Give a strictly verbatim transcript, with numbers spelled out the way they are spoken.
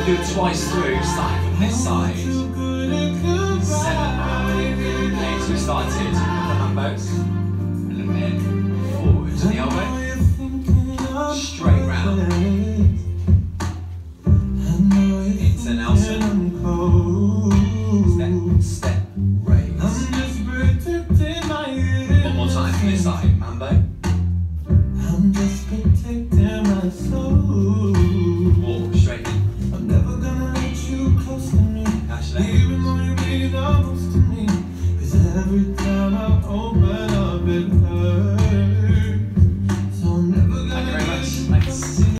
do it twice through, starting from this side. Seven, eight, we started the numbers.